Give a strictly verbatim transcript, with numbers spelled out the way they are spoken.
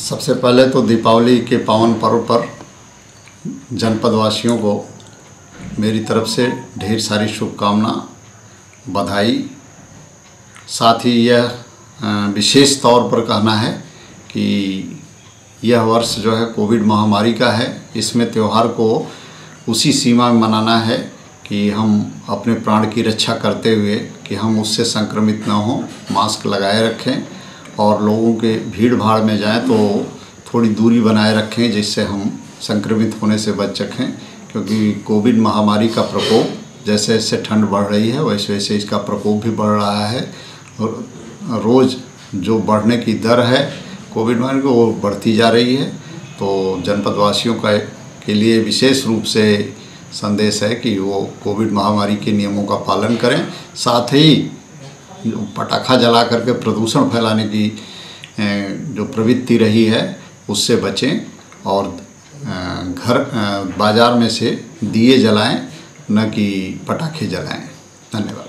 सबसे पहले तो दीपावली के पावन पर्व पर जनपद वासियों को मेरी तरफ से ढेर सारी शुभकामना, बधाई। साथ ही यह विशेष तौर पर कहना है कि यह वर्ष जो है कोविड महामारी का है। इसमें त्यौहार को उसी सीमा में मनाना है कि हम अपने प्राण की रक्षा करते हुए कि हम उससे संक्रमित न हों, मास्क लगाए रखें और लोगों के भीड़ भाड़ में जाएं तो थोड़ी दूरी बनाए रखें जिससे हम संक्रमित होने से बच सकें। क्योंकि कोविड महामारी का प्रकोप जैसे जैसे ठंड बढ़ रही है वैसे वैसे इसका प्रकोप भी बढ़ रहा है और रोज़ जो बढ़ने की दर है कोविड महामारी को वो बढ़ती जा रही है। तो जनपद वासियों का के लिए विशेष रूप से संदेश है कि वो कोविड महामारी के नियमों का पालन करें। साथ ही पटाखा जला करके प्रदूषण फैलाने की जो प्रवृत्ति रही है उससे बचें और घर बाज़ार में से दिए जलाएं, न कि पटाखे जलाएं। धन्यवाद।